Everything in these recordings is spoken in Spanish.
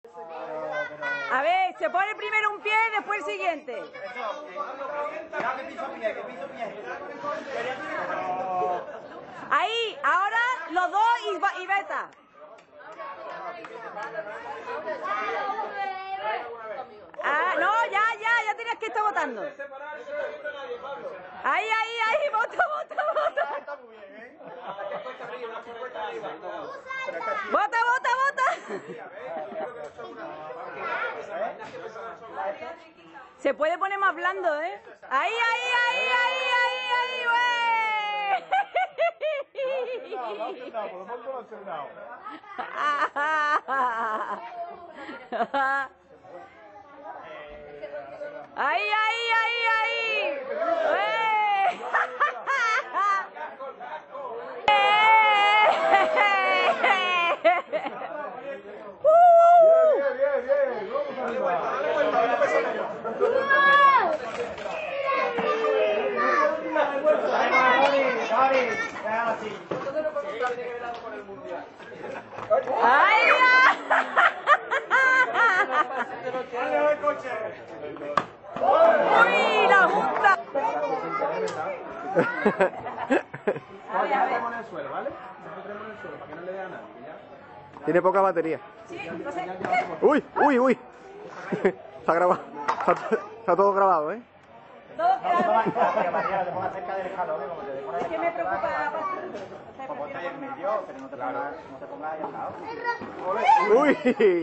A ver, se pone primero un pie, después el siguiente. Ahí, ahora los dos y Beta. Ah, no, ya tienes que estar votando. Ahí, vota. Vota. Se puede poner más blando, ¿eh? Ahí, ¡Uy, la junta! Tiene poca batería. Sí, no sé. Uy. Está grabado. Está todo grabado, ¿eh? Todo queda. Es que me preocupa la parte. Uy.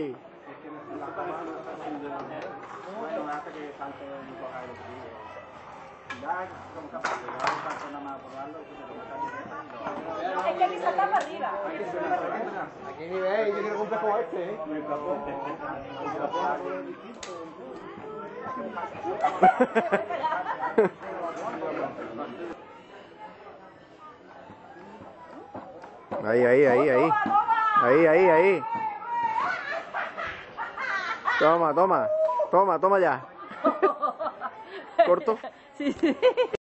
Es que aquí salta para arriba. Aquí ni veis, yo quiero comprar como este, ¿eh? Ahí. Toma ya. Corto. Sí.